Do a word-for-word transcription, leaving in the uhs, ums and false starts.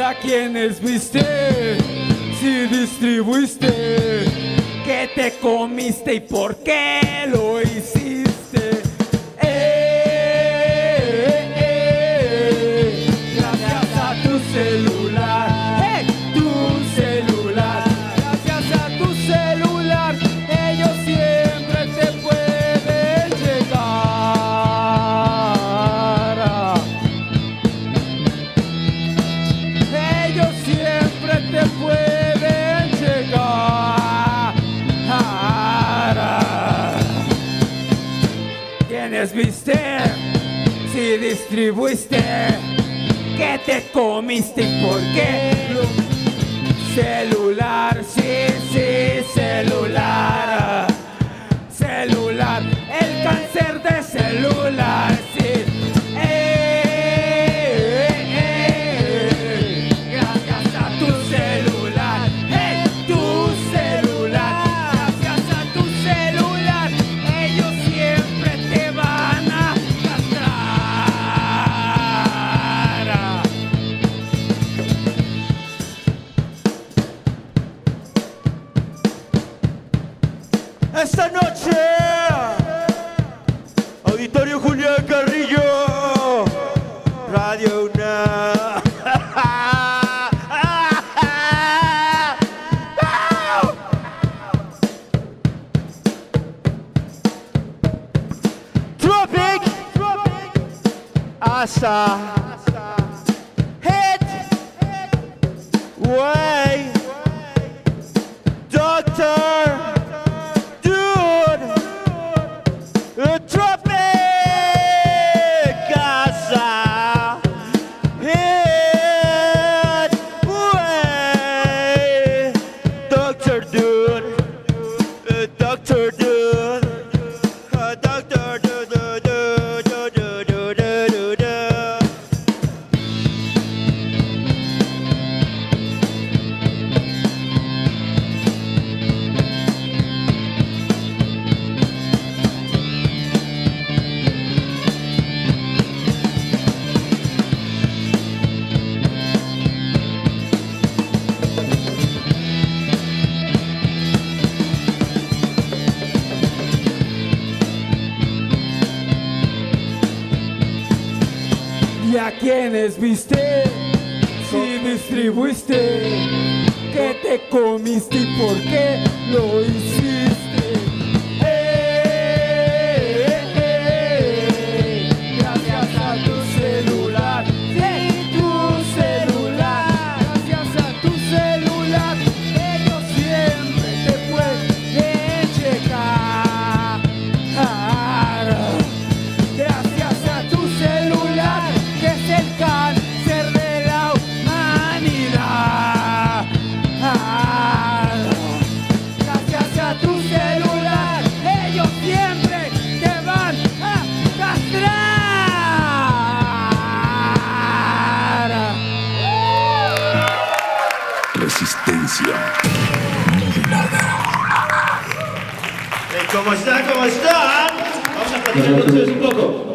a quienes viste, si distribuiste, que te comiste y por qué lo hiciste. Eh, eh, eh, gracias a tu celular, hey, tu celular, gracias a tu celular, ellos siempre te pueden llegar. Ellos siempre te pueden llegar. ¿Quiénes viste? Si distribuiste, que te comiste y por qué. Celular, sí, sí, celular. Celular, el cáncer de celular, sí. Esta noche, Auditorio Julián Carrillo, Radio UNAM. Tropic, Asa, Head, Way, Doctor. Tropic Casa, Head Way, Doctor Dude, uh, Doctor Dude, uh, Doctor Dude, Dude, Dude, Dude, Dude, Dude, Dude. Y a quienes viste, si distribuiste, que te comiste y por qué lo hiciste. Eh, eh, eh, gracias a tu celular, sí, tu celular, gracias a tu celular, ellos siempre te pueden checar. Gracias a tu celular, que es el cáncer de la humanidad. Gracias a tu celular, ellos siempre te van a castrar. Resistencia modulada. ¿Cómo están? ¿Cómo están? Vamos a platicar con ustedes un poco.